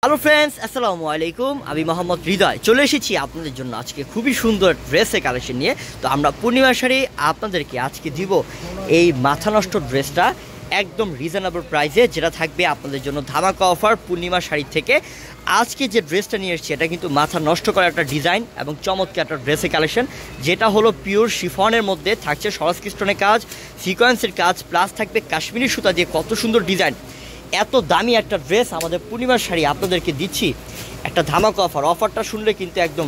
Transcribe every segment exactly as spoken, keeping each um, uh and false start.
Hello friends, আসসালামু আলাইকুম। আমি মোহাম্মদ হৃদয় চলে এসেছি আপনাদের জন্য আজকে খুবই সুন্দর ড্রেসের কালেকশন নিয়ে। তো আমরা পূর্ণিমা শাড়ি আপনাদেরকে আজকে দিব এই মাথা নষ্ট ড্রেসটা একদম রিজনেবল প্রাইসে, যেটা থাকবে আপনাদের জন্য ধামাকা অফার পূর্ণিমা শাড়ি থেকে। আজকে যে ড্রেসটা নিয়ে এসেছি এটা কিন্তু মাথা নষ্ট করা একটা ডিজাইন এবং চমৎকার একটা ড্রেসের কালেকশন, যেটা হলো পিওর শিফনের মধ্যে থাকছে সরস্কি স্টোনের কাজ, সিকোয়েন্সের কাজ, প্লাস থাকবে কাশ্মীরি সুতা দিয়ে কত সুন্দর ডিজাইন। এত দামি একটা ড্রেস আমাদের পূর্ণিমার শাড়ি আপনাদেরকে দিচ্ছি একটা ধামাকা অফার। অফারটা শুনলে কিন্তু একদম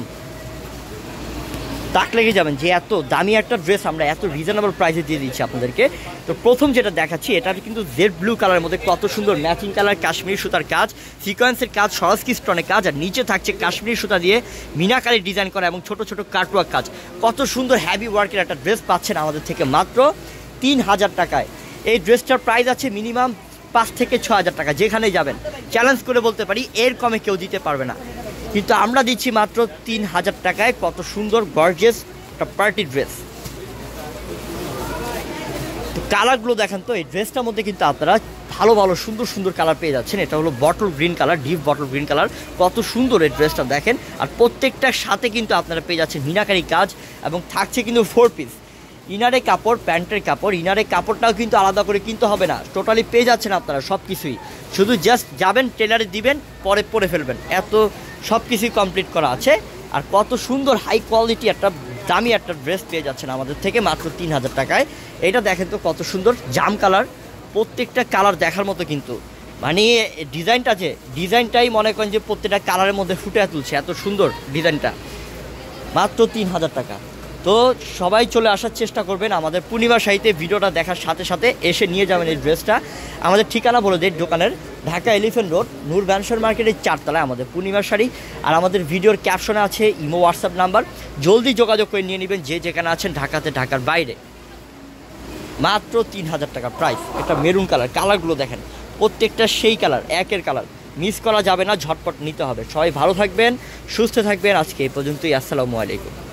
তাক লেগে যাবেন যে এত দামি একটা ড্রেস আমরা এত রিজনেবল প্রাইসে দিয়ে দিচ্ছি আপনাদেরকে। তো প্রথম যেটা দেখাচ্ছি এটা কিন্তু জেড ব্লু কালারের মধ্যে কত সুন্দর ম্যাচিং কালার, কাশ্মীরি সুতার কাজ, সিকোয়েন্সের কাজ, সরস্কি স্টোনের কাজ, আর নিচে থাকছে কাশ্মীরি সুতা দিয়ে মিনাকারি ডিজাইন করা এবং ছোট ছোট কাটওয়ার্ক কাজ। কত সুন্দর হ্যাভি ওয়ার্কের একটা ড্রেস পাচ্ছেন আমাদের থেকে মাত্র তিন হাজার টাকায়। এই ড্রেসটার প্রাইস আছে মিনিমাম পাঁচ থেকে ছ হাজার টাকা। যেখানেই যাবেন চ্যালেঞ্জ করে বলতে পারি এর কমে কেউ দিতে পারবে না, কিন্তু আমরা দিচ্ছি মাত্র তিন হাজার টাকায়। কত সুন্দর গর্জিয়াস একটা পার্টি ড্রেস। তো কালারগুলো দেখেন তো, এই ড্রেসটার মধ্যে কিন্তু আপনারা ভালো ভালো সুন্দর সুন্দর কালার পেয়ে যাচ্ছেন। এটা হলো bottle green colour, deep bottle green colour. কত সুন্দর এই ড্রেসটা দেখেন। আর প্রত্যেকটার সাথে কিন্তু আপনারা পেয়ে যাচ্ছেন মিনাকারি কাজ এবং থাকছে কিন্তু ফোর পিস ইনারে কাপড়, প্যান্টের কাপড়। ইনারের কাপড়টাও কিন্তু আলাদা করে কিনতে হবে না, টোটালি পেয়ে যাচ্ছেন আপনারা সব কিছুই। শুধু জাস্ট যাবেন টেলারে দিবেন, পরে পরে ফেলবেন, এত সব কিছুই কমপ্লিট করা আছে। আর কত সুন্দর হাই কোয়ালিটি একটা দামি একটা ড্রেস পেয়ে যাচ্ছেন আমাদের থেকে মাত্র তিন হাজার টাকায়। এটা দেখেন তো কত সুন্দর জাম কালার, প্রত্যেকটা কালার দেখার মতো কিন্তু, মানে ডিজাইনটা যে ডিজাইনটাই মনে করেন যে প্রত্যেকটা কালারের মধ্যে ফুটে তুলছে, এত সুন্দর ডিজাইনটা। মাত্র তিন হাজার টাকা। তো সবাই চলে আসার চেষ্টা করবেন আমাদের পূর্ণিমা শাড়িতে। ভিডিওটা দেখার সাথে সাথে এসে নিয়ে যাবেন এই ড্রেসটা। আমাদের ঠিকানা বলে দেয় দোকানের, ঢাকা এলিফেন্ট রোড, নূর ব্যানসর মার্কেটের চারতলায় আমাদের পূর্ণিমা শাড়ি। আর আমাদের ভিডিওর ক্যাপশনে আছে ইমো হোয়াটসঅ্যাপ নাম্বার, জলদি যোগাযোগ করে নিয়ে নেবেন যে যেখানে আছেন, ঢাকাতে ঢাকার বাইরে। মাত্র তিন হাজার টাকা প্রাইস। একটা মেরুন কালার, কালারগুলো দেখেন প্রত্যেকটা সেই কালার, একের কালার, মিস করা যাবে না, ঝটপট নিতে হবে। সবাই ভালো থাকবেন, সুস্থ থাকবেন। আজকে এই পর্যন্তই, আসসালামু আলাইকুম।